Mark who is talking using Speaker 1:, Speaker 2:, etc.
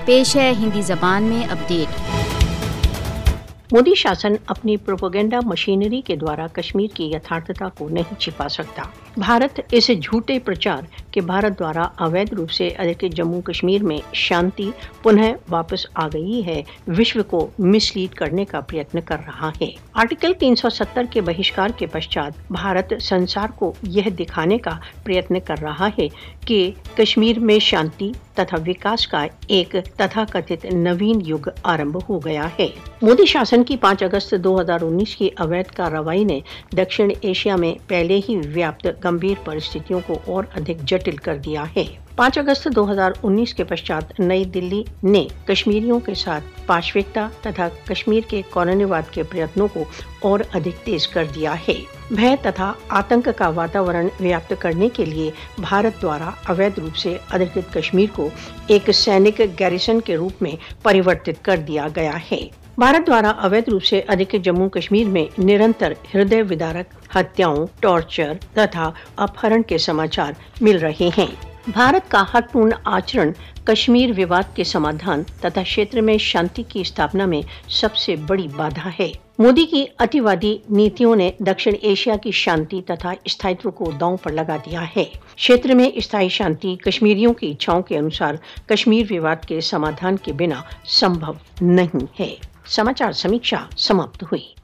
Speaker 1: पेश है हिंदी जबान में अपडेट।
Speaker 2: मोदी शासन अपनी प्रोपेगेंडा मशीनरी के द्वारा कश्मीर की यथार्थता को नहीं छिपा सकता। भारत इस झूठे प्रचार के भारत द्वारा अवैध रूप से अधिकृत जम्मू कश्मीर में शांति पुनः वापस आ गई है, विश्व को मिसलीड करने का प्रयत्न कर रहा है। आर्टिकल 370 के बहिष्कार के पश्चात भारत संसार को यह दिखाने का प्रयत्न कर रहा है कि कश्मीर में शांति तथा विकास का एक तथाकथित नवीन युग आरंभ हो गया है। मोदी शासन की 5 अगस्त 2019 की अवैध कार्रवाई ने दक्षिण एशिया में पहले ही व्याप्त गंभीर परिस्थितियों को और अधिक जटिल कर दिया है। 5 अगस्त 2019 के पश्चात नई दिल्ली ने कश्मीरियों के साथ पाशविकता तथा कश्मीर के कॉलोनीवाद के प्रयत्नों को और अधिक तेज कर दिया है। भय तथा आतंक का वातावरण व्याप्त करने के लिए भारत द्वारा अवैध रूप से अधिकृत कश्मीर को एक सैनिक गैरिसन के रूप में परिवर्तित कर दिया गया है। भारत द्वारा अवैध रूप से अधिकृत जम्मू कश्मीर में निरंतर हृदय विदारक हत्याओं, टॉर्चर तथा अपहरण के समाचार मिल रहे हैं। भारत का हठपूर्ण आचरण कश्मीर विवाद के समाधान तथा क्षेत्र में शांति की स्थापना में सबसे बड़ी बाधा है। मोदी की अतिवादी नीतियों ने दक्षिण एशिया की शांति तथा स्थायित्व को दांव पर लगा दिया है। क्षेत्र में स्थायी शांति कश्मीरियों की इच्छाओं के अनुसार कश्मीर विवाद के समाधान के बिना संभव नहीं है। समाचार समीक्षा समाप्त हुई।